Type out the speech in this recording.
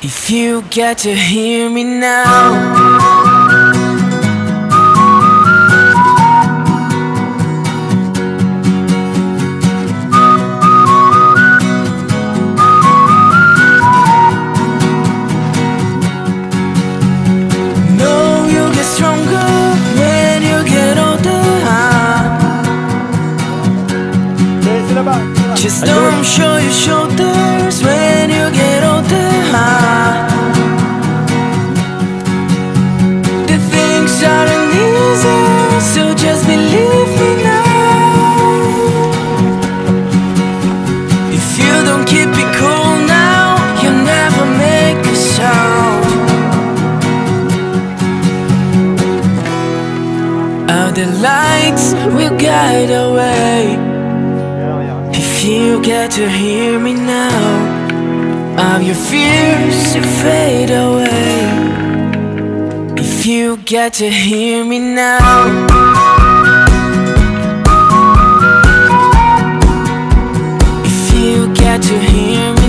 If you get to hear me now, know you'll get stronger when you get older. Just don't show your shoulders when you get older. The things aren't easy, so just believe me now. If you don't keep it cool now, you'll never make a sound. All the lights will guide our way. If you get to hear me now, all your fears will fade away. If you get to hear me now, if you get to hear me